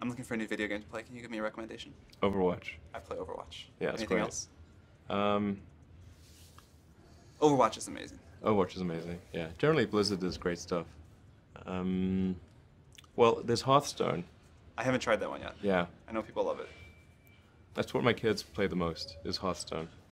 I'm looking for a new video game to play. Can you give me a recommendation? Overwatch. I play Overwatch. Yeah, it's Anything great. else? Um, Overwatch is amazing. Overwatch is amazing. Yeah, generally Blizzard does great stuff. Well, there's Hearthstone. I haven't tried that one yet. Yeah, I know people love it. that's what my kids play the most, is Hearthstone.